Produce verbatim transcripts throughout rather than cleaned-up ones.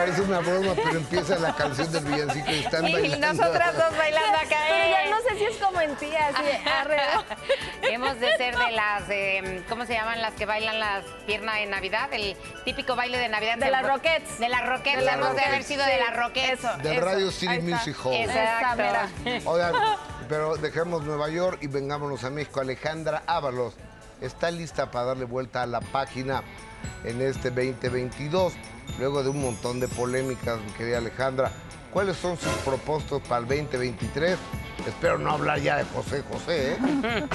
parece una broma, pero empieza la canción del villancico y están y bailando. nosotras dos bailando acá. Pero ya no sé si es como en ti, así alrededor. Hemos de ser de las, eh, ¿cómo se llaman las que bailan las piernas de Navidad? El típico baile de Navidad. De las Roquettes. De las Roquettes, De las hemos de haber Roquettes. sido de las Roquettes. Eso. Del eso. Radio City Ahí está. Music Hall. Exacto. Esa, Oigan, pero dejemos Nueva York y vengámonos a México. Alejandra Ábalos está lista para darle vuelta a la página en este veinte veintidós, luego de un montón de polémicas, mi querida Alejandra. ¿Cuáles son sus propósitos para el veinte veintitrés? Espero no hablar ya de José José, ¿eh?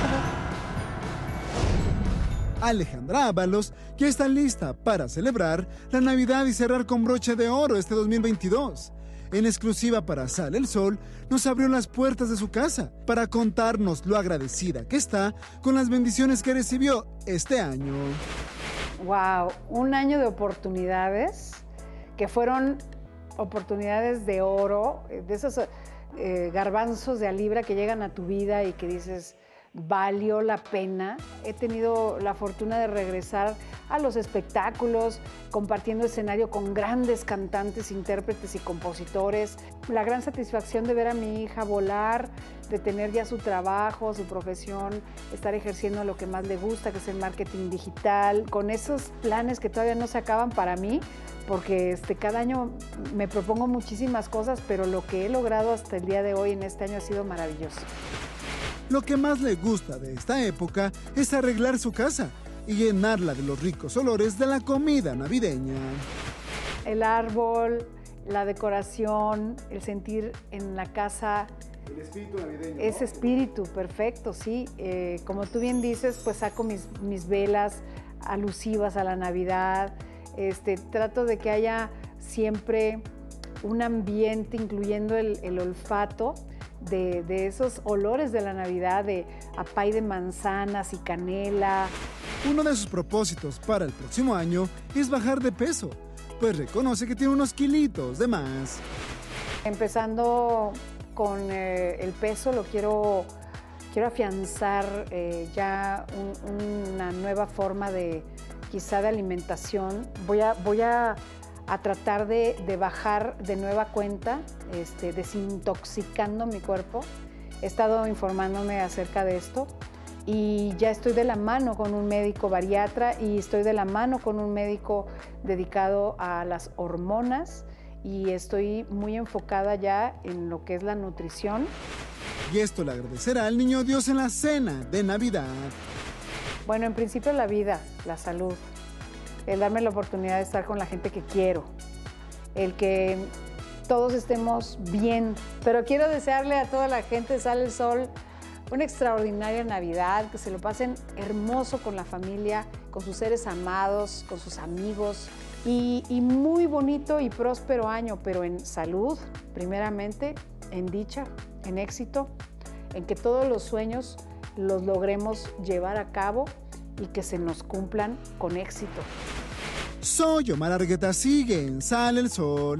Alejandra Ábalos ya está lista para celebrar la Navidad y cerrar con broche de oro este dos mil veintidós. En exclusiva para Sale el Sol, nos abrió las puertas de su casa para contarnos lo agradecida que está con las bendiciones que recibió este año. Wow, un año de oportunidades que fueron oportunidades de oro, de esos eh, garbanzos de a libra que llegan a tu vida y que dices, valió la pena. He tenido la fortuna de regresar a los espectáculos, compartiendo escenario con grandes cantantes, intérpretes y compositores. La gran satisfacción de ver a mi hija volar, de tener ya su trabajo, su profesión, estar ejerciendo lo que más le gusta, que es el marketing digital, con esos planes que todavía no se acaban para mí, porque este, cada año me propongo muchísimas cosas, pero lo que he logrado hasta el día de hoy en este año ha sido maravilloso. Lo que más le gusta de esta época es arreglar su casa y llenarla de los ricos olores de la comida navideña. El árbol, la decoración, el sentir en la casa. El espíritu navideño, ¿no? Ese espíritu, perfecto, sí. Eh, como tú bien dices, pues saco mis, mis velas alusivas a la Navidad. Este, trato de que haya siempre un ambiente, incluyendo el, el olfato, De, de esos olores de la Navidad, de apay de manzanas y canela. Uno de sus propósitos para el próximo año es bajar de peso, pues reconoce que tiene unos kilitos de más. Empezando con eh, el peso, lo quiero, quiero afianzar eh, ya un, una nueva forma de, quizá de alimentación. Voy a, voy a a tratar de, de bajar de nueva cuenta, este, desintoxicando mi cuerpo. He estado informándome acerca de esto y ya estoy de la mano con un médico bariatra y estoy de la mano con un médico dedicado a las hormonas y estoy muy enfocada ya en lo que es la nutrición. Y esto le agradecerá al Niño Dios en la cena de Navidad. Bueno, en principio la vida, la salud, el darme la oportunidad de estar con la gente que quiero, el que todos estemos bien. Pero quiero desearle a toda la gente de Sale el Sol una extraordinaria Navidad, que se lo pasen hermoso con la familia, con sus seres amados, con sus amigos, y, y muy bonito y próspero año, pero en salud, primeramente, en dicha, en éxito, en que todos los sueños los logremos llevar a cabo y que se nos cumplan con éxito. Soy Omar Argueta, sigue en Sale el Sol.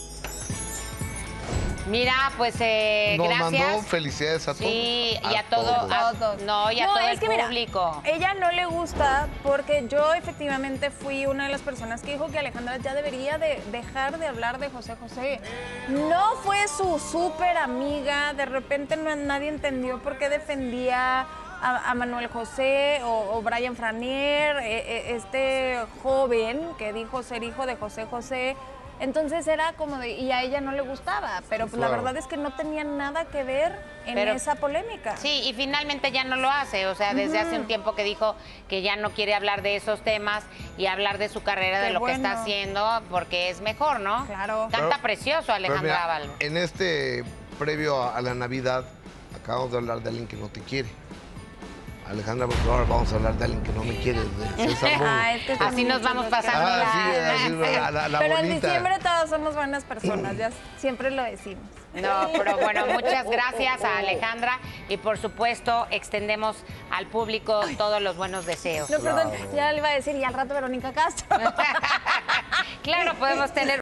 Mira, pues eh, Nos gracias. mandó felicidades a todos. Sí, y a, todo, todos. a, todos. no, y a No, todo es el que mira, público. ella no le gusta porque yo efectivamente fui una de las personas que dijo que Alejandra ya debería de dejar de hablar de José José. No fue su súper amiga, de repente no, nadie entendió por qué defendía a, a Manuel José o, o Brian Franier, eh, este joven que dijo ser hijo de José José. Entonces era como de, y a ella no le gustaba, pero pues Claro. la verdad es que no tenía nada que ver en Pero- esa polémica. Sí, y finalmente ya no lo hace, o sea, desde hace un tiempo que dijo que ya no quiere hablar de esos temas y hablar de su carrera, Qué de lo bueno. que está haciendo, porque es mejor, ¿no? Claro. Canta Pero- precioso Pero Alejandra mira, Ábalos. en este previo a, a la Navidad, acabamos de hablar de alguien que no te quiere. Alejandra, pues ahora vamos a hablar de alguien que no me quiere, de César Bono. Ah, es que Así son nos muchos vamos los pasando que- Ah, sí, la- así, la, la, la Pero en bolita. diciembre todos somos buenas personas, ya siempre lo decimos. No, pero bueno, muchas gracias a Alejandra y por supuesto extendemos al público todos los buenos deseos. No, perdón, ya le iba a decir, y al rato Verónica Castro. Claro, podemos tener